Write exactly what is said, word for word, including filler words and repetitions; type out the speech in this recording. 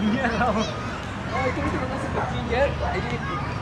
punya kau. Oh, itu mesti masih kecil je. Jadi